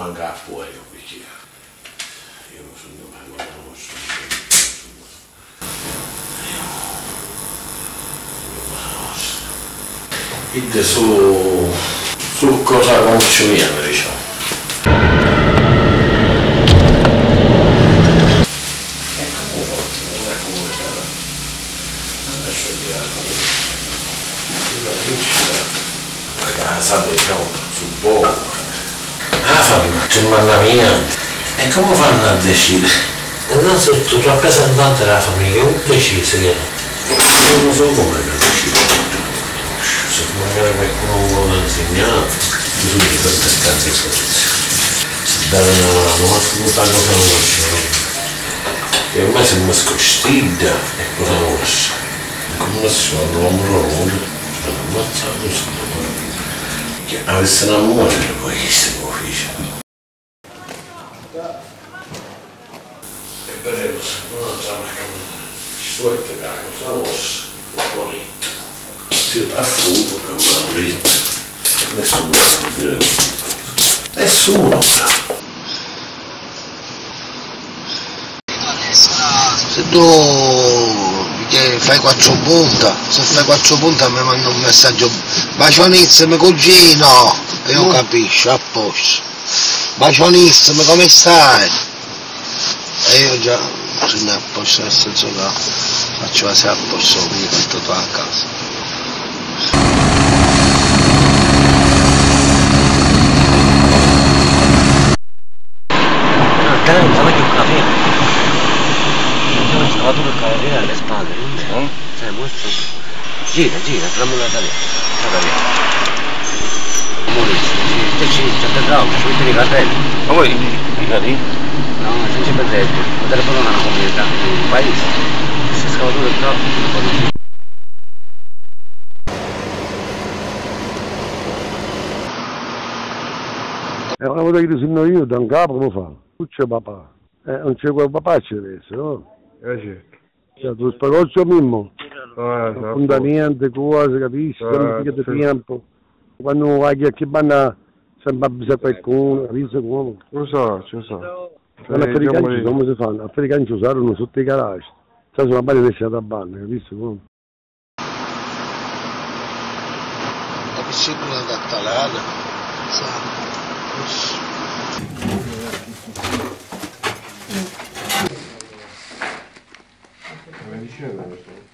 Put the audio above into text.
manca fuori perché io non sono mai conosciuto. Io su cosa conosciamo, diciamo. Diciamo sul poco c'è un mandamento e come fanno a decidere? Innanzitutto il rappresentante della famiglia non decise che non so come lo decide, se magari qualcuno vuole insegnare bisogna presentare le soluzioni, se dare una tutta cosa non conosciamo e ormai siamo scostiti e cosa non conosciamo come nessuno non lo vuole non ammazzato che avesse una moglie poi che stiamo facendo e per eso non siamo ci vuole pagare cosa nostra un bonito si fa fuoco per una morita nessuno può dire nessuno se tu fai 4 punta, se fai 4 punta mi manda un messaggio bacionissimo cugino e io capisco a posto bacionissimo come stai e io già sono a posto nel senso che faccio la sera a posto quindi metto tutto a casa dai fammi un caffè scavato il carriere alle spalle, non sai, molto. Gira, fammi una tagliata. Te ci atterravo, ci metti i cartelli. Ma voi i carri? No, non ci perdete. Ho telefonato a una comunità di un paese. Se scavatore il troppo, non può. Una volta che ti sono io, da un capo come fa? Tu c'è papà. Non c'è quel papà c'è adesso, no? Certo. Cioè, tu spagoccio mismo, non conta niente, cose, capisci, sempre di tempo. Quando vai che vanno sempre a bisogno qualcuno, capisci come? Lo so. Gli africani come si fanno? Gli africani usarono sotto i garage, sai, sono belle lasciate a banne, capisci come? La piscina è gattalata, sai. Come diceva questo?